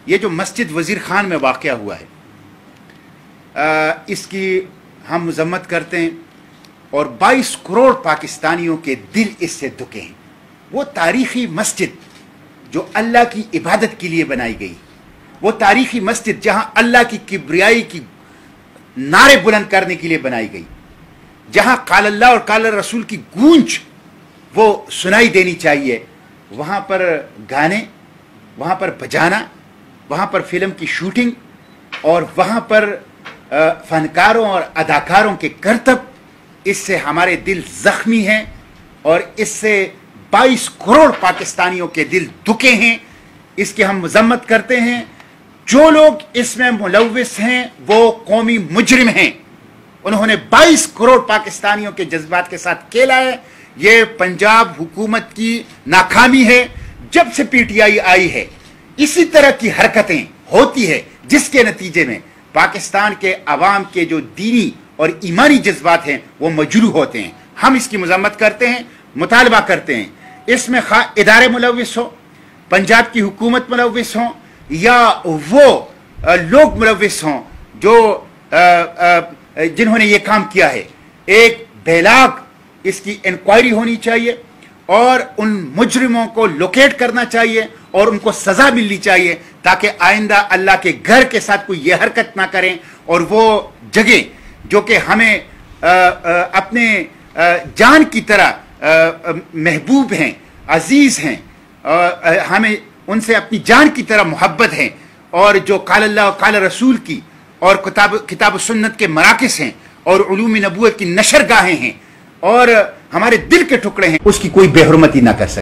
ये जो मस्जिद वजीर खान में वाक़या हुआ है, इसकी हम मजम्मत करते हैं और 22 करोड़ पाकिस्तानियों के दिल इससे दुखे हैं। वो तारीख़ी मस्जिद जो अल्लाह की इबादत के लिए बनाई गई, वो तारीख़ी मस्जिद जहां अल्लाह की किब्रियाई की नारे बुलंद करने के लिए बनाई गई, जहां काल अल्लाह और काल रसूल की गूंज वो सुनाई देनी चाहिए, वहां पर गाने, वहां पर बजाना, वहां पर फिल्म की शूटिंग और वहां पर फनकारों और अदाकारों के करतब, इससे हमारे दिल जख्मी हैं और इससे 22 करोड़ पाकिस्तानियों के दिल दुखे हैं। इसकी हम मजम्मत करते हैं। जो लोग इसमें मुलव्विस हैं वो कौमी मुजरिम हैं। उन्होंने 22 करोड़ पाकिस्तानियों के जज्बात के साथ खेला है। ये पंजाब हुकूमत की नाकामी है। जब से पीटीआई आई है इसी तरह की हरकतें होती है, जिसके नतीजे में पाकिस्तान के अवाम के जो दीनी और ईमानी जज्बात हैं वो मजरूह होते हैं। हम इसकी मजम्मत करते हैं, मुतालबा करते हैं इसमें खा इदारे मुलव्विस हो, पंजाब की हुकूमत मुलव्विस हो या वो लोग मुलव्विस हों जो जिन्होंने ये काम किया है। एक बेलाग इसकी इंक्वायरी होनी चाहिए और उन मुजरिमों को लोकेट करना चाहिए और उनको सजा मिलनी चाहिए, ताकि आइंदा अल्लाह के घर के साथ कोई ये हरकत ना करें और वो जगह जो कि हमें अपने जान की तरह महबूब हैं, अजीज हैं, हमें उनसे अपनी जान की तरह मोहब्बत है और जो काल अल्लाह और काल रसूल की और किताब सुन्नत के मराकिस हैं और उलूम नबूवत की नशरगाहें हैं और हमारे दिल के टुकड़े हैं, उसकी कोई बेहुरमती ना कर सके।